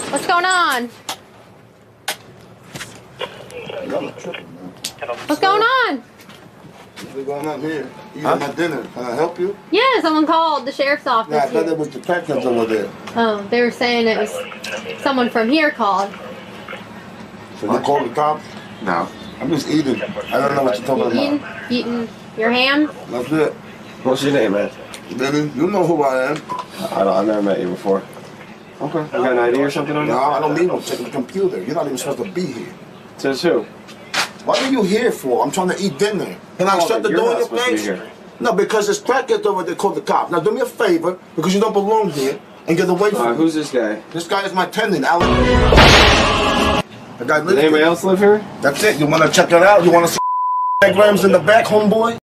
What's going on? What's going on? What's going on here? You got my dinner. Can I help you? Yeah, someone called the sheriff's office. Yeah, I thought it was detectives over there. Oh, they were saying it was someone from here called. So you called the cops? No. I'm just eating. I don't know what you're talking about. Eating your ham? That's it. What's your name, man? Benny, you know who I am. I've never met you before. Okay. You got an ID or something on you? No, I don't need no checking the computer. You're not even supposed to be here. Says who? What are you here for? I'm trying to eat dinner. Can I shut the door in your face? No, because it's crackheads over there called the cops. Now do me a favor, because you don't belong here, and get away from me. Who's this guy? This guy is my tenant, Alan. The guy lives Does anybody here. else live here? That's it. You want to check it out? You want to see diagrams in the back, homeboy?